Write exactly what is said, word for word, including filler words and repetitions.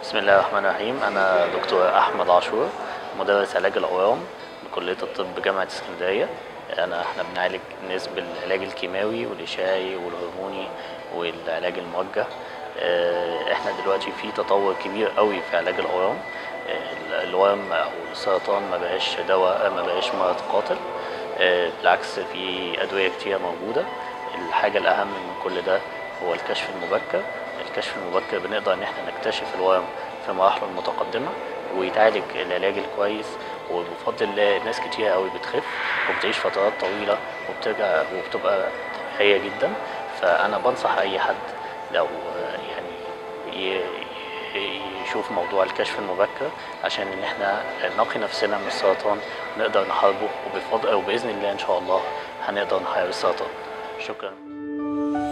بسم الله الرحمن الرحيم. أنا دكتور أحمد عاشور، مدرس علاج الأورام بكلية الطب جامعة اسكندرية. أنا إحنا بنعالج الناس بالعلاج الكيماوي والإشعاعي والهرموني والعلاج الموجه. آه، إحنا دلوقتي في تطور كبير قوي في علاج الأورام. آه، الورم أو السرطان ما بقاش دواء، ما بقاش مرض قاتل. آه، بالعكس، في أدوية كتيرة موجودة. الحاجة الأهم من كل ده هو الكشف المبكر. الكشف المبكر بنقدر ان احنا نكتشف الورم في مراحله المتقدمه ويتعالج العلاج الكويس، وبفضل الله ناس كتير قوي بتخف وبتعيش فترات طويله وبترجع وبتبقى طبيعيه جدا. فانا بنصح اي حد لو يعني ي- يشوف موضوع الكشف المبكر عشان ان احنا نقي نفسنا من السرطان، نقدر نحاربه، وبفضل وباذن الله ان شاء الله هنقدر نحارب السرطان. شكرا.